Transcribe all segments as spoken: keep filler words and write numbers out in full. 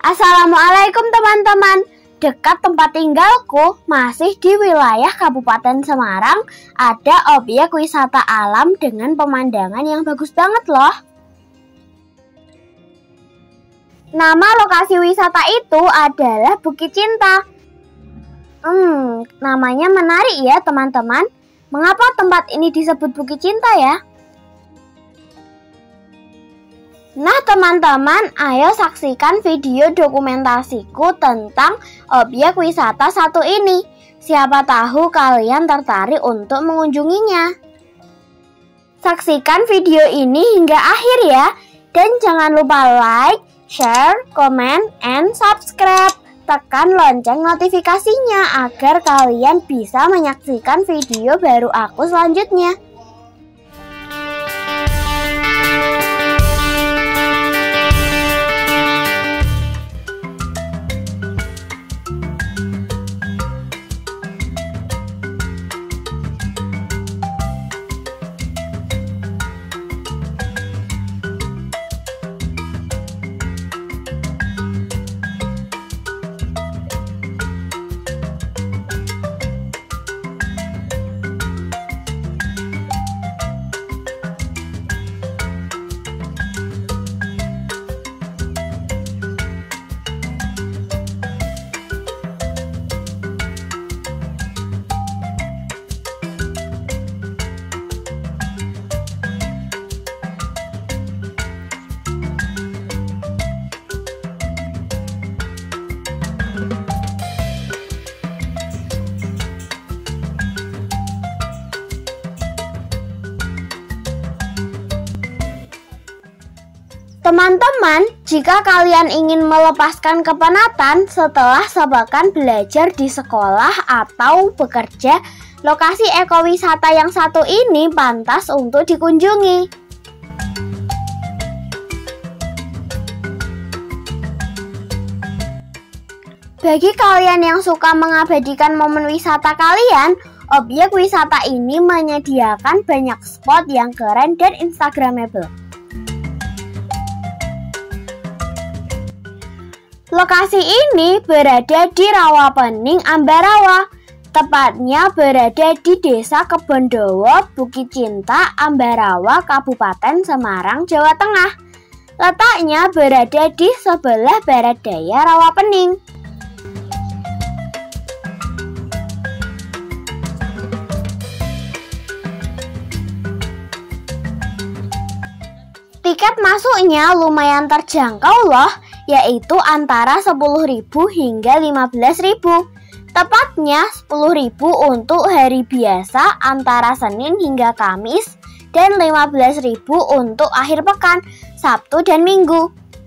Assalamualaikum teman-teman. Dekat tempat tinggalku, masih di wilayah Kabupaten Semarang, ada objek wisata alam dengan pemandangan yang bagus banget loh. Nama lokasi wisata itu adalah Bukit Cinta. Hmm, namanya menarik ya teman-teman. Mengapa tempat ini disebut Bukit Cinta ya? Nah teman-teman, ayo saksikan video dokumentasiku tentang objek wisata satu ini. Siapa tahu kalian tertarik untuk mengunjunginya. Saksikan video ini hingga akhir ya. Dan jangan lupa like, share, comment, and subscribe. Tekan lonceng notifikasinya agar kalian bisa menyaksikan video baru aku selanjutnya. Teman-teman, jika kalian ingin melepaskan kepenatan setelah sepekan belajar di sekolah atau bekerja, lokasi ekowisata yang satu ini pantas untuk dikunjungi. Bagi kalian yang suka mengabadikan momen wisata kalian, objek wisata ini menyediakan banyak spot yang keren dan instagramable. Lokasi ini berada di Rawapening, Ambarawa. Tepatnya berada di Desa Kebondowo, Bukit Cinta, Ambarawa, Kabupaten Semarang, Jawa Tengah. Letaknya berada di sebelah barat daya Rawapening. Tiket masuknya lumayan terjangkau loh, yaitu antara sepuluh ribu hingga lima belas ribu. Tepatnya sepuluh ribu untuk hari biasa antara Senin hingga Kamis dan lima belas ribu untuk akhir pekan, Sabtu dan Minggu.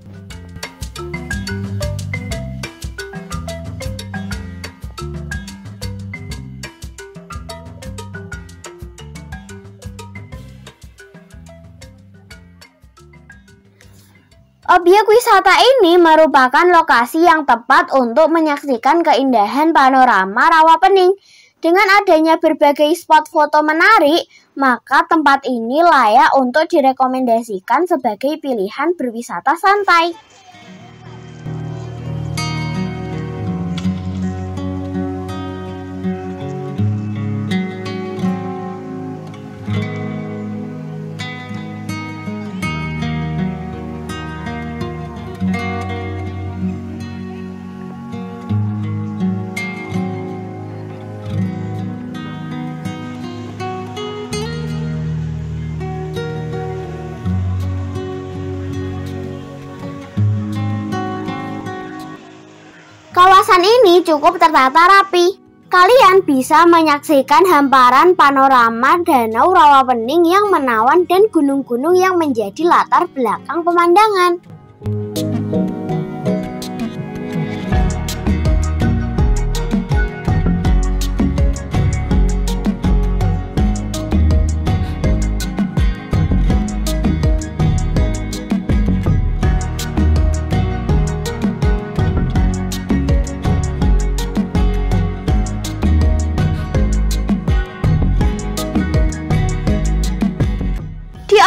Objek wisata ini merupakan lokasi yang tepat untuk menyaksikan keindahan panorama Rawapening. Dengan adanya berbagai spot foto menarik, maka tempat ini layak untuk direkomendasikan sebagai pilihan berwisata santai. Kawasan ini cukup tertata rapi. Kalian bisa menyaksikan hamparan panorama Danau Rawapening yang menawan dan gunung-gunung yang menjadi latar belakang pemandangan.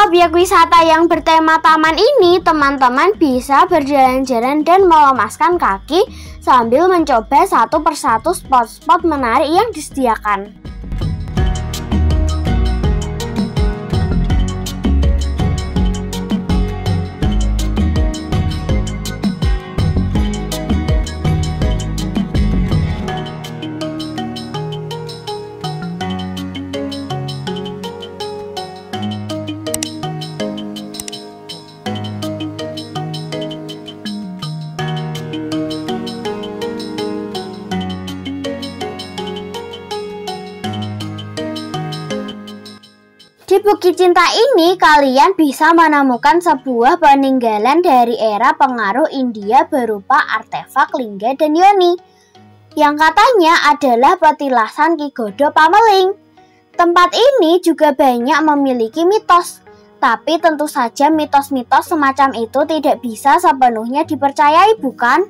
objek wisata yang bertema taman ini, teman-teman bisa berjalan-jalan dan melemaskan kaki sambil mencoba satu persatu spot-spot menarik yang disediakan. Di Bukit Cinta ini, kalian bisa menemukan sebuah peninggalan dari era pengaruh India berupa artefak Lingga dan Yoni, yang katanya adalah petilasan Ki Godo Pameling. Tempat ini juga banyak memiliki mitos, tapi tentu saja mitos-mitos semacam itu tidak bisa sepenuhnya dipercayai, bukan?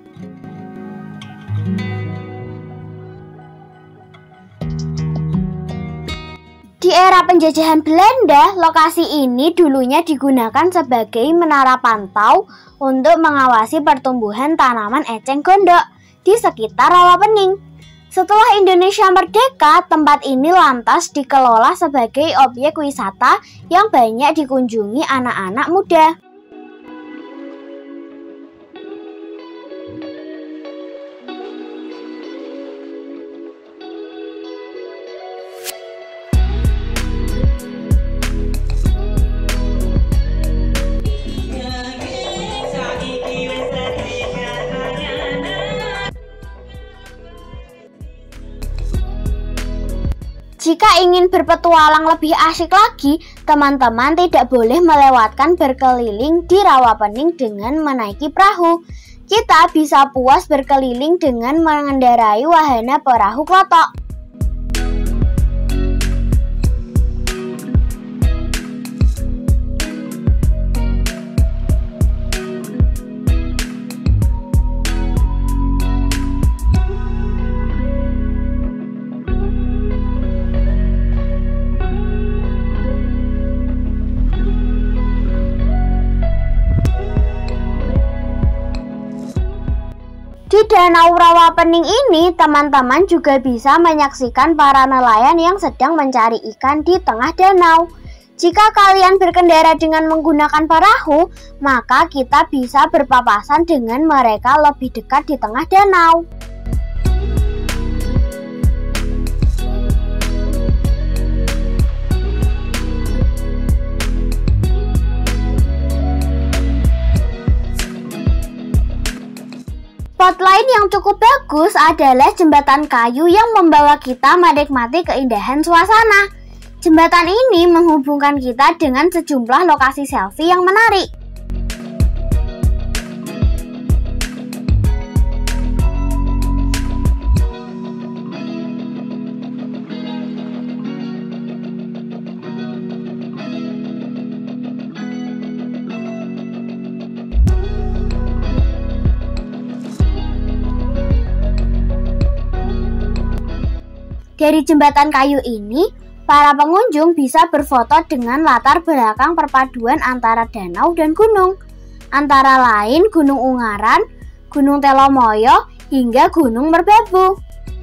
Di era penjajahan Belanda, lokasi ini dulunya digunakan sebagai menara pantau untuk mengawasi pertumbuhan tanaman eceng gondok di sekitar Rawapening. Setelah Indonesia merdeka, tempat ini lantas dikelola sebagai objek wisata yang banyak dikunjungi anak-anak muda. Jika ingin berpetualang lebih asik lagi, teman-teman tidak boleh melewatkan berkeliling di Rawapening dengan menaiki perahu. Kita bisa puas berkeliling dengan mengendarai wahana perahu klotok. Di Danau Rawapening ini, teman-teman juga bisa menyaksikan para nelayan yang sedang mencari ikan di tengah danau. Jika kalian berkendara dengan menggunakan perahu, maka kita bisa berpapasan dengan mereka lebih dekat di tengah danau. Spot lain yang cukup bagus adalah jembatan kayu yang membawa kita menikmati keindahan suasana. Jembatan ini menghubungkan kita dengan sejumlah lokasi selfie yang menarik. Dari jembatan kayu ini, para pengunjung bisa berfoto dengan latar belakang perpaduan antara danau dan gunung, antara lain Gunung Ungaran, Gunung Telomoyo, hingga Gunung Merbabu.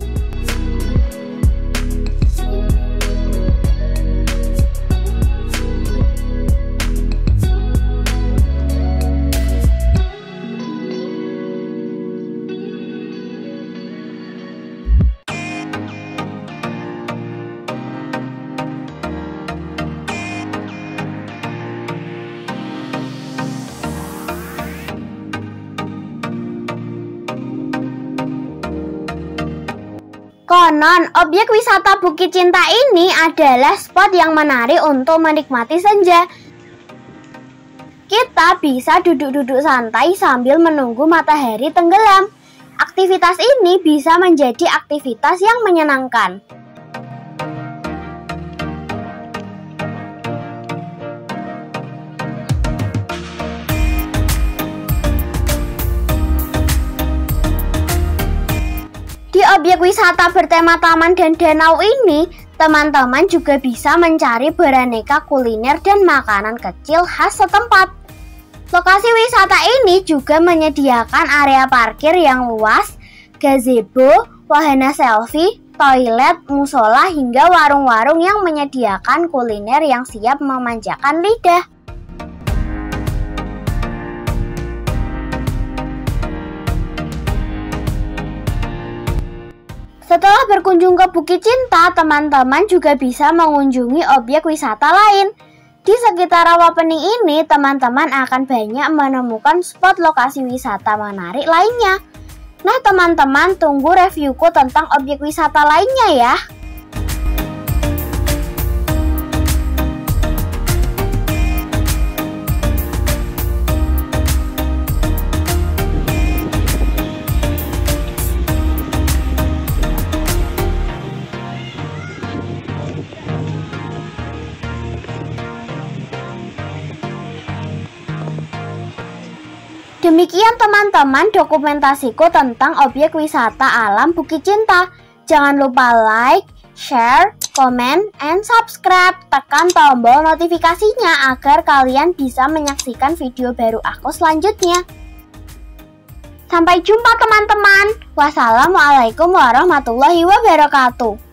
Konon, objek wisata Bukit Cinta ini adalah spot yang menarik untuk menikmati senja. Kita bisa duduk-duduk santai sambil menunggu matahari tenggelam. Aktivitas ini bisa menjadi aktivitas yang menyenangkan. Di objek wisata bertema taman dan danau ini, Teman-teman juga bisa mencari beraneka kuliner dan makanan kecil khas setempat. Lokasi wisata ini juga menyediakan area parkir yang luas, gazebo, wahana selfie, toilet, musola, hingga warung-warung yang menyediakan kuliner yang siap memanjakan lidah. Setelah berkunjung ke Bukit Cinta, teman-teman juga bisa mengunjungi objek wisata lain. Di sekitar Rawapening ini, teman-teman akan banyak menemukan spot lokasi wisata menarik lainnya. Nah, teman-teman, tunggu reviewku tentang objek wisata lainnya ya. Demikian teman-teman dokumentasiku tentang objek wisata alam Bukit Cinta. Jangan lupa like, share, komen, and subscribe. Tekan tombol notifikasinya agar kalian bisa menyaksikan video baru aku selanjutnya. Sampai jumpa teman-teman. Wassalamualaikum warahmatullahi wabarakatuh.